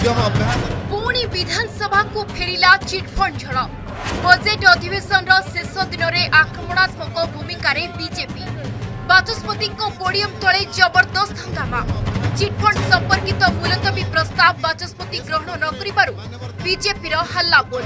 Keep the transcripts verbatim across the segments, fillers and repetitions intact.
उद्यम अभ्यास पुणी विधानसभा को फेरिला चिटफंड झड़ बजेट अधिवेशन शेष दिन में आक्रमणात्मक भूमिका बीजेपी बाचस्पति पोडियम तले जबरदस्त हंगामा चिटफंड संपर्कित मुलतवी प्रस्ताव बाचस्पति ग्रहण न करिबारु बीजेपी हल्ला बोल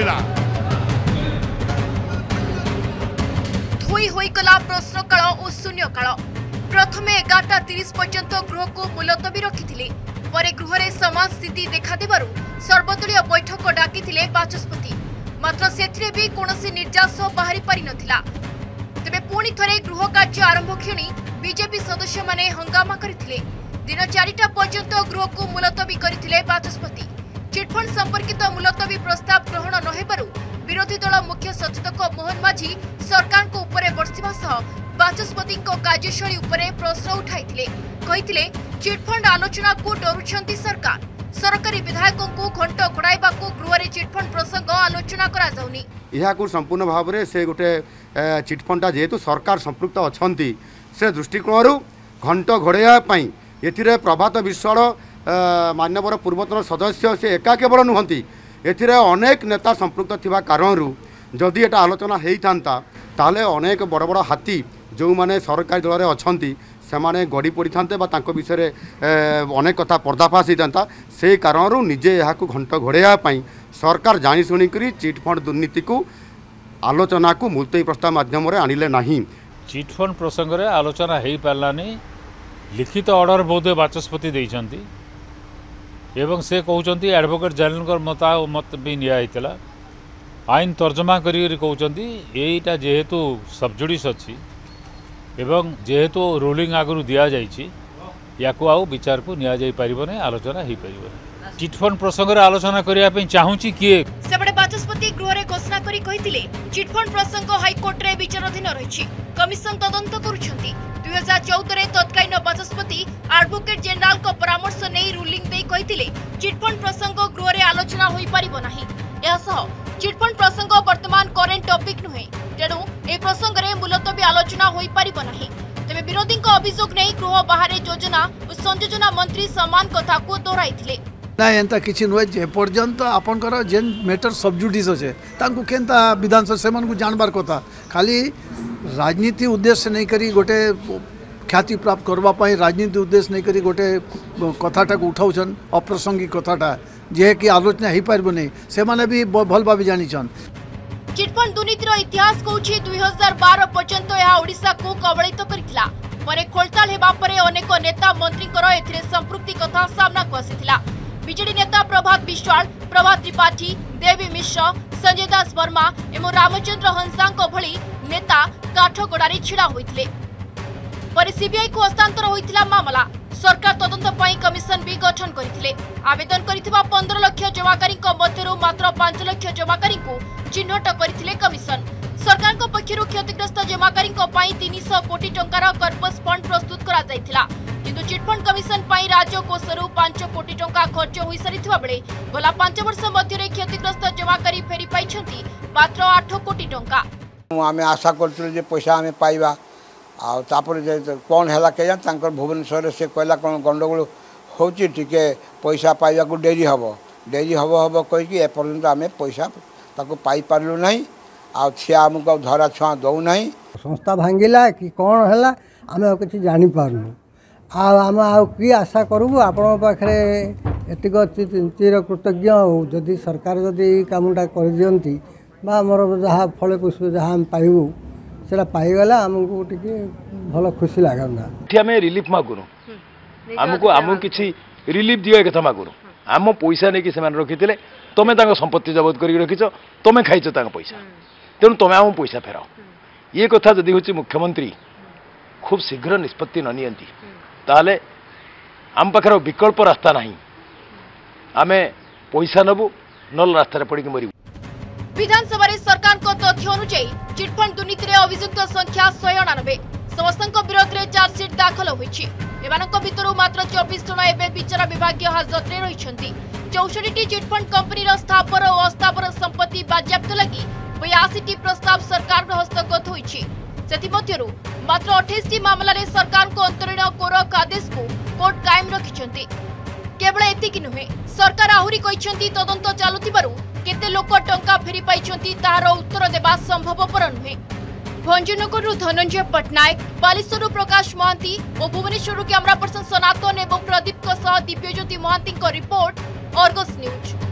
धोई होईगला प्रश्नकाल और शून्यकाल प्रथमे एगारटा तीस पर्यंत गृह को मुलतवी रखिथिले परे गृह समान स्थिति देखा देबारु सर्वदलीय बैठक डाकिथिले बाचस्पति मात्र सेथिरे भी कोनोसी निर्जास बाहरी पारि नथिला तेबे पुणी थरे गृह कार्य आरंभ क्षणी बीजेपी सदस्य माने हंगामा करथिले दिन चारिटा पर्यंत गृह को मुलतवी करथिले बाचस्पति चिटफंड संपर्कित मुलतवी प्रस्ताव ग्रहण न हेबारु विरोधी दल मुख्य सचेतक मोहन माझी सरकार को उपरे बर्षिबा सह बाचस्पति कार्यशैली उपरे प्रश्न उठाइथिले कहिथिले चिटफंड आलोचना को डरुछंती सरकार सरकारी विधायकों को घंट घोड़ाइबा को गृह रे चिटफंड प्रसंग आलोचना करा जाउनी इहा को संपूर्ण भाव में से गोटे चिटफंडा जेहेतु सरकार संपृक्त अछंती से दृष्टिकोण घंट घोड़ाइबा पई एथिरे प्रभात विश्वाल मान्यवर पूर्वतन सदस्य से एका केवल नुहंती एथिरे अनेक नेता संपृक्त थिबा कारणरू जदि एटा आलोचना हेइथांता ताले अनेक बड़ बड़ हाथी जो माने सरकारी दल में अछंती सेमाने गड़ी पड़ी था विषय अनेक कथा पर्दाफाश होता से कारण निजे यहाँ घंट घोड़ाइबा सरकार जाशुणिक चिटफंड दुर्नीति को आलोचना को मुलतवी प्रस्ताव माध्यम आणिले नहीं चिटफंड प्रसंग में आलोचना हो पारानी लिखित ऑर्डर बोधे बाचस्पति देइछंती एवं से कहते एडवोकेट जनरल मत मत भी निया आईन तर्जमा करी कहते यहीटा जेहेतु सबजुडिस अच्छी एवं जेहेतु रूलिंग आगु दि जाइए या विचार को निया जाई परिबने आलोचना हो पार चिटफंड प्रसंग में आलोचना करने चाहूँगी किए सेबडे बाचस्पति गृह रे घोषणा करी कहिथिले चिटफंड प्रसंग हाईकोर्ट रे विचाराधीन रही कमिशन तदंत करुछंती दुई हजार चौदह रे तत्कालीन बाचस्पति एडवोकेट जनरल को परामर्श नहीं रूलिंग दे कहिथिले चिटफंड प्रसंग गृह रे आलोचना होई परिबो नाही एसह चिटफंड प्रसंग वर्तमान करेंट टॉपिक नुहे तेणु ए प्रसंग रे मुलतवी आलोचना होई परिबो नाही तेबे विरोधी अभियोग नहीं गृह बाहर योजना और संयोजना मंत्री समान कथा को दोहराइथिले ना एंता किसी नुहे जे पर्यंत आपनकर जेन मैटर सबजुडिस अच्छे तांको केनता विधानसभा से को जानबार कथा खाली राजनीति उद्देश्य नहीं करी गोटे ख्याति प्राप्त करवाई राजनीति उद्देश्य नहीं करी गोटे कथाटा को उठाऊन अप्रासंगिक कथाटा जे कि आलोचना हो पार नहीं से माने भी भल भाव जानीछन चिटफंड दुर्नीतिर इतिहास कहूँ दुई हजार बार पर्यंत यह ओडिशा को कबलित करथिला परे खोलताल हेबा परे अनेक नेता मंत्रींकर एथिरे संपृक्ति कथा सामना को आसीथिला बीजेडी नेता प्रभात विश्वाल प्रभात त्रिपाठी देवी मिश्र संजय दास वर्मा एवं रामचंद्र हंसांक भली नेता काठगड़ारे छिड़ा होइथिले परे सीबीआई को हस्तांतर होइथिला मामला सरकार तदंत पई कमिशन भी गठन करथिले आवेदन करिथिबा पंद्रह लाख जमाकारी मध्यरु मात्र पांच लाख जमाकारी को चिन्हट करथिले कमिशन सरकार को पक्षरु क्षतिग्रस्त जमाकारी तीन सौ कोटी टंकार कर्पस फंड प्रस्तुत करा जायथिला किंतु चिटफंड कमिशन पई राज्य कोषरु पांच कोटी टंका खर्च होई सारिथिबा बेले गला पांच वर्ष मध्यरे क्षतिग्रस्त जमाकारी फेरी पाइछंती मात्र आठ कोटी टंका आमे आशा करथिले जे पैसा आमे पाइबा आ तापर जे कोन हैला के जान तांकर भुवनेश्वर से कहला कोन गंडगोल होची टिके पैसा पाइबा को डेरी हबो डेरी हबो हबो कहि कि ए पर्यंत आमे पैसा ताको पाई पारलु नहीं आ छिया हमको धरा छुआ दउ नहीं संस्था भांगिला कि कौन है आम किसी जापर आम आ कि आशा करूँ आपण पाखे एतिक चिर कृतज्ञ जदि सरकार जदि कामटा कर दियंती बा आमर जहाँ फल पुष्प जहाँ आम पाइबू से पाइगला आमको टी भल खुशी लगता आम रिलीफ मागुन आमको आम कि रिलीफ दिया कथा मागुन आम पैसा नहीं कि रखी तुम संपत्ति जबत कर रखीच तुम खाइच पैसा तेणु तुम आम पैसा फेराओ ये कथा जदि हूँ मुख्यमंत्री खूब शीघ्र निष्पत्ति न नियंती ताले आम पाखे विकल्प रास्ता नहीं आम पैसा नबू नल रास्ता पड़ के मरबू विधानसभा सरकार को तथ्य अनुसार चिटफंड दुर्नीति रे अभियुक्त संख्या शहे अणानबे समस्त विरोध में चार्जसीट दाखल होईछि एमानक भितरु मात्र चौबीस जन एबे विचार विभाग हाजत रे रहिछंती चौसठ टी चिटफंड कंपनी स्थावर और अस्थावर संपत्ति बाज्याप्त लगी बयासी टी प्रस्ताव सरकार हस्तगत होईछि सेथिमध्यरु मात्र अट्ठाईस टी मामला रे सरकार को अंतरीण कोरक आदेश को कोर्ट कायम रखिछंती केवल एतिकी नुहे सरकार आहुरी कहिसेंती तदंत चालुथिबारु केते लोक टंका फेरी पाइछंती तार उत्तर देबा संभवपर नुहे। भंजनगरु धनंजय पट्टनायक, बालेश्वरु प्रकाश महांती और भुवनेश्वर कैमरा पर्सन सनातन एवं Pradeep Divyajyoti Mahanti report, Argus news.